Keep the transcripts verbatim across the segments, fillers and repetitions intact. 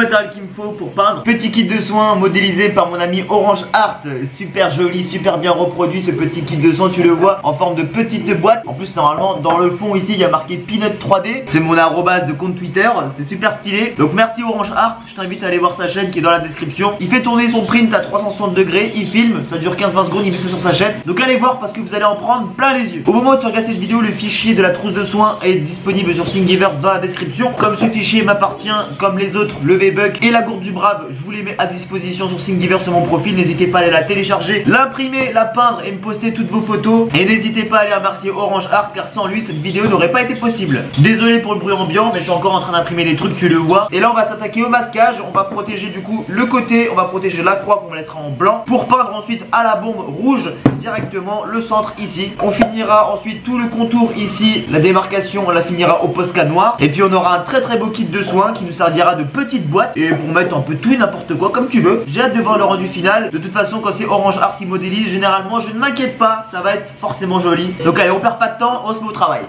matériel qu'il me faut pour peindre. Petit kit de soins modélisé par mon ami Orange Art. Super joli, super bien reproduit ce petit kit de soins, tu le vois, en forme de petite boîte. En plus normalement dans le fond ici il y a marqué Peanut trois D. C'est mon arrobase de compte Twitter, c'est super stylé. Donc merci Orange Art, je t'invite à aller voir sa chaîne qui est dans la description. Il fait tourner son print à trois cent soixante degrés, il filme, ça dure quinze vingt secondes, il met ça sur sa chaîne. Donc allez voir parce que vous allez en prendre plein les yeux. Au moment où tu regardes cette vidéo, le fichier de la trousse de soins est disponible sur Thingiverse dans la description. Comme ce fichier m'appartient, comme les autres, le V-Buck et la gourde du brave, je vous les mets à disposition sur Thingiverse sur mon profil. N'hésitez pas à aller la télécharger, l'imprimer, la peindre et me poster toutes vos photos. Et n'hésitez pas à aller remercier Orange Art car sans lui cette vidéo n'aurait pas été possible. Désolé pour le bruit ambiant, mais je suis encore en train d'imprimer des trucs, tu le vois. Et là on va s'attaquer au masquage. On va protéger du coup le côté, on va protéger la croix qu'on laissera en blanc pour peindre ensuite à la bombe rouge directement le centre ici. On finira ensuite tout le contour ici, la démarcation on la finira au Posca noir. Et puis on aura un très très beau kit de soins qui nous servira de petite boîte et pour mettre un peu tout et n'importe quoi comme tu veux. J'ai hâte de voir le rendu final. De toute façon quand c'est Orange Art qui modélise, généralement je ne m'inquiète pas, ça va être forcément joli. Donc allez, on perd pas de temps, on se met au travail.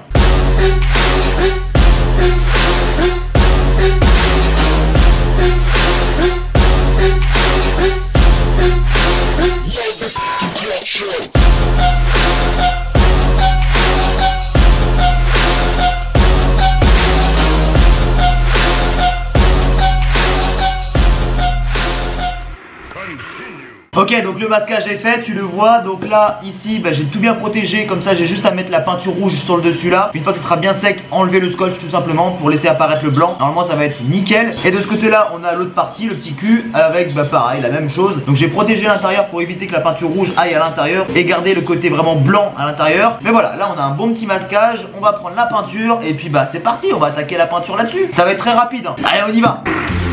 Ok, donc le masquage est fait, tu le vois. Donc là, ici, bah, j'ai tout bien protégé. Comme ça, j'ai juste à mettre la peinture rouge sur le dessus là. Une fois que ce sera bien sec, enlever le scotch tout simplement pour laisser apparaître le blanc. Normalement, ça va être nickel. Et de ce côté-là, on a l'autre partie, le petit cul, avec bah pareil, la même chose. Donc j'ai protégé l'intérieur pour éviter que la peinture rouge aille à l'intérieur et garder le côté vraiment blanc à l'intérieur. Mais voilà, là on a un bon petit masquage. On va prendre la peinture et puis bah c'est parti, on va attaquer la peinture là-dessus. Ça va être très rapide, hein. Allez, on y va.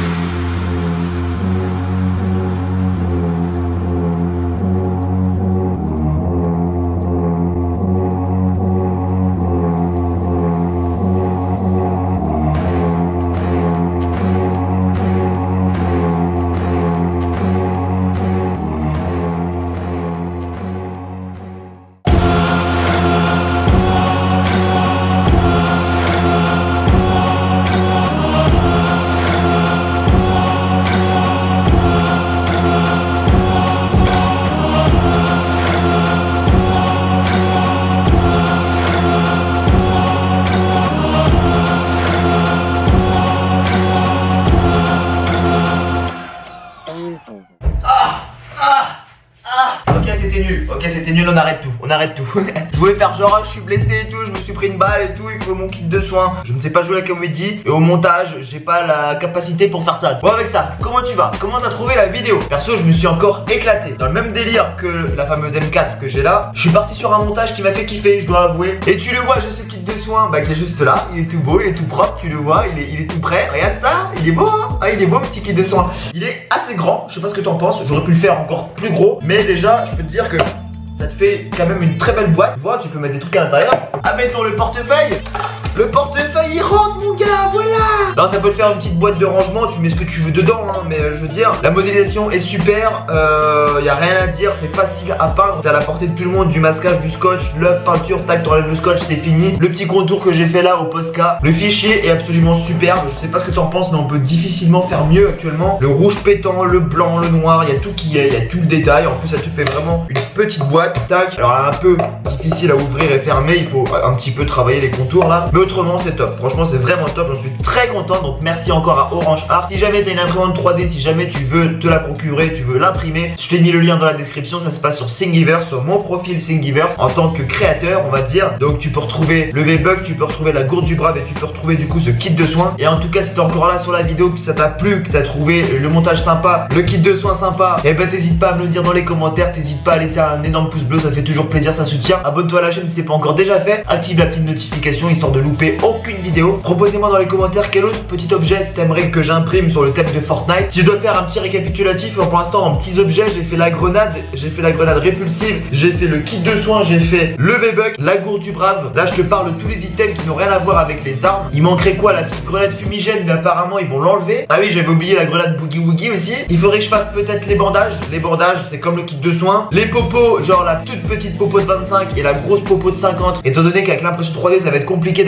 Ok, c'était nul, on arrête tout, on arrête tout. Je voulais faire genre, je suis blessé et tout, je me suis pris une balle et tout, il faut mon kit de soins. Je ne sais pas jouer à la comédie et au montage, j'ai pas la capacité pour faire ça. Bon, avec ça, comment tu vas? Comment t'as trouvé la vidéo? Perso, je me suis encore éclaté. Dans le même délire que la fameuse M quatre que j'ai là, je suis parti sur un montage qui m'a fait kiffer, je dois avouer. Et tu le vois, j'ai ce kit de soins, bah qui est juste là, il est tout beau, il est tout propre, tu le vois, il est, il est tout prêt. Regarde ça, il est beau, hein? Ah, il est beau, mon petit kit de soins. Il est assez grand, je sais pas ce que t'en penses, j'aurais pu le faire encore plus gros, mais déjà, je peux te dire que ça te fait quand même une très belle boîte. Tu vois, tu peux mettre des trucs à l'intérieur. Ah, mettons le portefeuille. Le portefeuille il rentre mon gars, voilà. Alors ça peut te faire une petite boîte de rangement, tu mets ce que tu veux dedans hein, mais euh, je veux dire, la modélisation est super, euh, y a rien à dire, c'est facile à peindre, c'est à la portée de tout le monde, du masquage, du scotch, la peinture, tac, t'enlèves le scotch, c'est fini. Le petit contour que j'ai fait là au Posca, le fichier est absolument superbe, je sais pas ce que t'en penses mais on peut difficilement faire mieux actuellement. Le rouge pétant, le blanc, le noir, il y a tout qui est, il y a tout le détail, en plus ça te fait vraiment une petite boîte, tac. Alors elle est un peu difficile à ouvrir et fermer, il faut un petit peu travailler les contours là, mais autrement c'est top, franchement c'est vraiment top, j'en suis très content, donc merci encore à Orange Art. Si jamais tu as une imprimante trois D, si jamais tu veux te la procurer, tu veux l'imprimer, je t'ai mis le lien dans la description, ça se passe sur Thingiverse, sur mon profil Thingiverse en tant que créateur on va dire. Donc tu peux retrouver le V-Buck, tu peux retrouver la gourde du brave et tu peux retrouver du coup ce kit de soins. Et en tout cas si t'es encore là sur la vidéo, que ça t'a plu, que t'as trouvé le montage sympa, le kit de soins sympa, et ben t'hésites pas à me le dire dans les commentaires, t'hésites pas à laisser un énorme pouce bleu, ça fait toujours plaisir, ça soutient. Abonne-toi à la chaîne si c'est pas encore déjà fait, active la petite notification histoire de louper aucune vidéo. Proposez-moi dans les commentaires quel autre petit objet t'aimerais que j'imprime sur le thème de Fortnite. Si je dois faire un petit récapitulatif, pour l'instant en petits objets, j'ai fait la grenade, j'ai fait la grenade répulsive, j'ai fait le kit de soins, j'ai fait le V-Buck, la gourde du brave. Là je te parle de tous les items qui n'ont rien à voir avec les armes. Il manquerait quoi? La petite grenade fumigène, mais apparemment ils vont l'enlever. Ah oui, j'avais oublié la grenade boogie woogie aussi. Il faudrait que je fasse peut-être les bandages. Les bandages c'est comme le kit de soins. Les popos, genre la toute petite popo de vingt-cinq et la grosse popo de cinquante. Étant donné qu'avec l'impression trois D ça va être compliqué d'avoir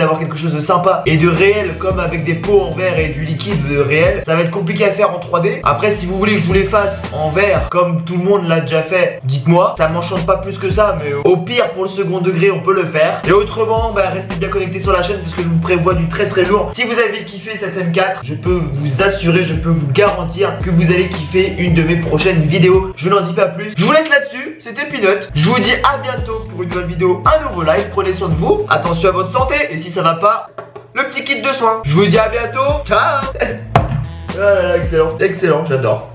d'avoir quelque chose de sympa et de réel, comme avec des pots en verre et du liquide de réel, ça va être compliqué à faire en trois D. Après, si vous voulez que je vous les fasse en verre, comme tout le monde l'a déjà fait, dites-moi. Ça m'enchante pas plus que ça, mais au pire, pour le second degré, on peut le faire. Et autrement, bah, restez bien connectés sur la chaîne parce que je vous prévois du très très lourd. Si vous avez kiffé cette M quatre, je peux vous assurer, je peux vous garantir que vous allez kiffer une de mes prochaines vidéos. Je n'en dis pas plus. Je vous laisse là-dessus. C'était Peanut. Je vous dis à bientôt pour une nouvelle vidéo, un nouveau live. Prenez soin de vous. Attention à votre santé. Et si ça va pas, le petit kit de soins. Je vous dis à bientôt. Ciao. Ah là là, excellent, excellent, j'adore.